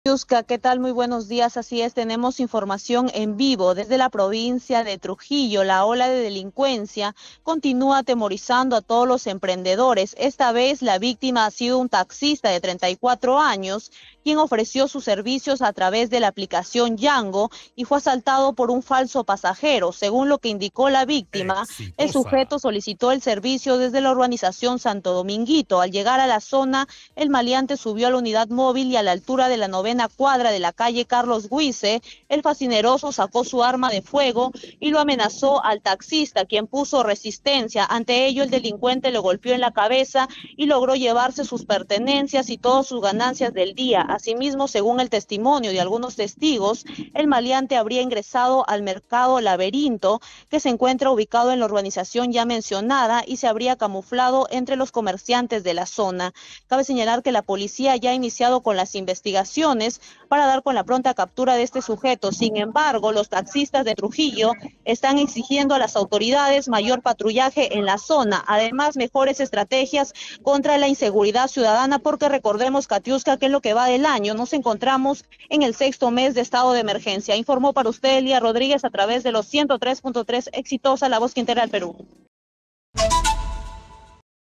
Yuska, ¿qué tal? Muy buenos días. Así es, tenemos información en vivo desde la provincia de Trujillo. La ola de delincuencia continúa atemorizando a todos los emprendedores. Esta vez la víctima ha sido un taxista de 34 años, quien ofreció sus servicios a través de la aplicación Yango y fue asaltado por un falso pasajero. Según lo que indicó la víctima, el Exitosa. sujeto solicitó el servicio desde la urbanización Santo Dominguito. Al llegar a la zona, el maleante subió a la unidad móvil y a la altura de la 9ª cuadra de la calle Carlos Guise, el fascineroso sacó su arma de fuego y lo amenazó al taxista, quien puso resistencia. Ante ello, el delincuente lo golpeó en la cabeza y logró llevarse sus pertenencias y todas sus ganancias del día. Asimismo, según el testimonio de algunos testigos, el maleante habría ingresado al mercado Laberinto, que se encuentra ubicado en la urbanización ya mencionada, y se habría camuflado entre los comerciantes de la zona. Cabe señalar que la policía ya ha iniciado con las investigaciones para dar con la pronta captura de este sujeto. Sin embargo, los taxistas de Trujillo están exigiendo a las autoridades mayor patrullaje en la zona, además mejores estrategias contra la inseguridad ciudadana, porque recordemos, Katiuska, que en lo que va del año nos encontramos en el 6º mes de estado de emergencia. Informó para usted Elia Rodríguez a través de los 103.3 Exitosa, la voz que integra al Perú.